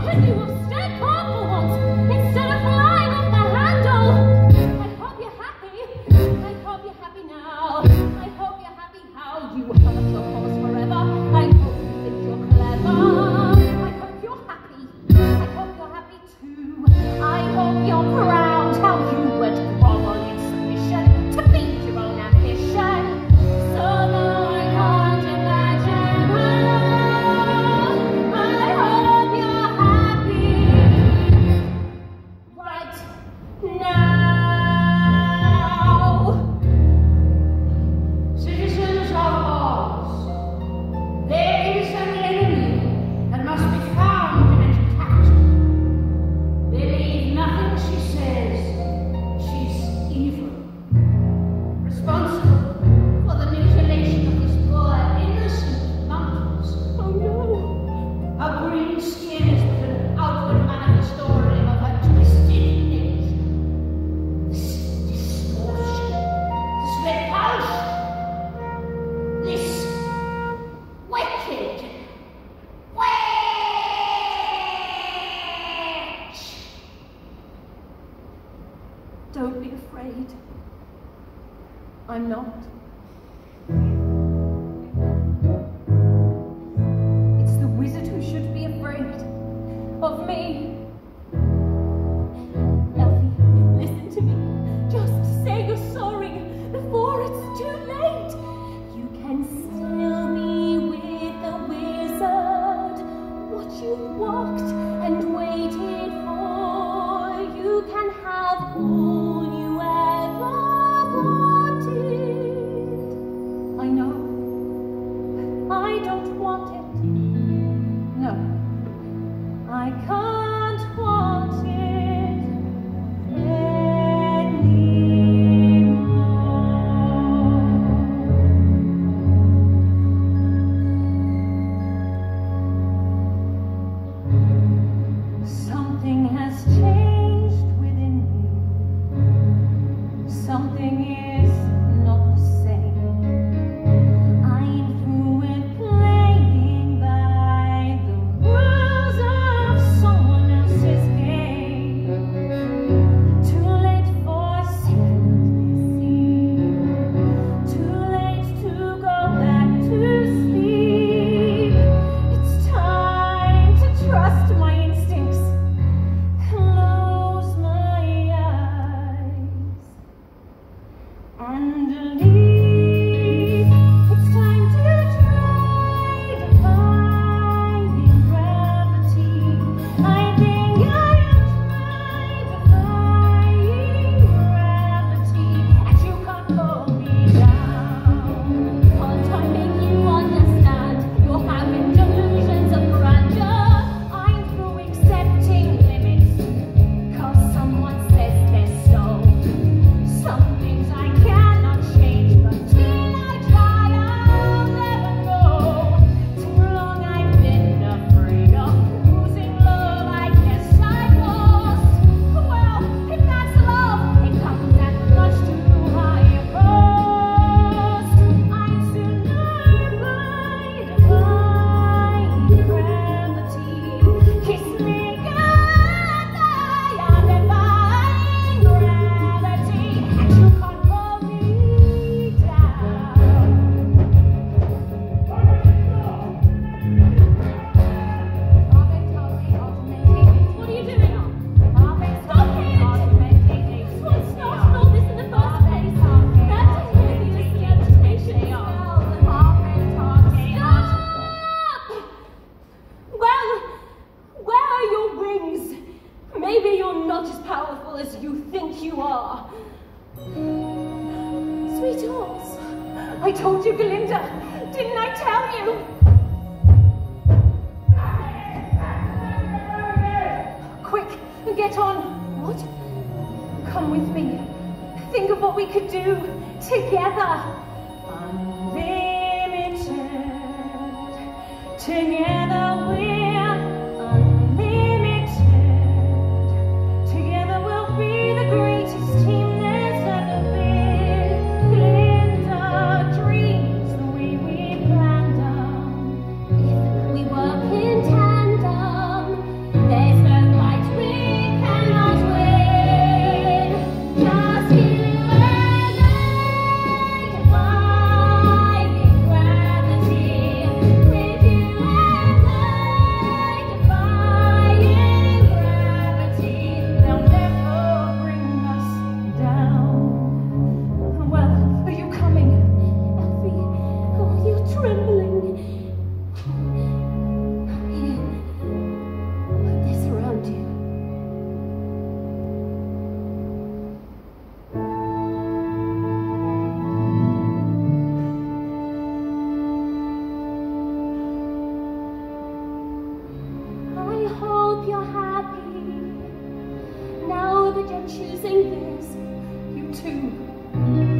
can you have stayed calm for once instead of flying off the handle? I hope you're happy. I hope you're happy now. I hope you're happy how you hurt your cause forever. I hope you think you're clever. I hope you're happy. I hope you're happy too. I hope you're proud how you went grovel in submission to meet your own ambition. So now I can't imagine how. I hope you're happy right now. Citizens of Oz, there is an enemy that must be found and captured. Believe nothing she says. She's evil. Responsible for the mutilation of these poor, innocent monkeys. Oh no. Her green skin is but an outward manifestation of her twisted nature. This distortion, this repulsion, this wicked witch. Don't be afraid. I'm not. It's the wizard who should be afraid of me. Elfie, listen to me. Just say you're sorry before it's too late. You can still be with the wizard. What you've walked and waited for, you can have all you ever wanted. I know. I don't want it. No. I can't want it anymore. Something has changed within me. Something is not the same. I'm through with playing by the rules of someone else's game. Too late for second guessing. Too late to go back to sleep. It's time to trust my instincts. Close my eyes and leave. It's time to try defying gravity. I think I am trying defying gravity, and you can't hold me down. Can't I make you understand? You're having delusions of grandeur. I'm through accepting limits, 'cause someone says they're so. Some things I cannot change, but till I try, I'll never know. Too long I've been afraid of losing love. I guess I was. Well, if that's love, it comes at much too high a cost. I'm surrounded by defying gravity. Kiss me goodbye, I'm defying gravity, and you can't hold me down. What are you doing? Stop it! What's not all this in the first place? That's hideous agitation. Stop! Well, where are your wings? Maybe you're not as powerful as you think you are. Sweet horse, I told you, Galinda. Didn't I tell you? Quick, get on. What? Come with me. Think of what we could do together. Unlimited. Together we're unlimited. Together we'll be the greatest team there's ever been. Glinda dreams the way we planned them. If we work in tandem, then choosing this. You too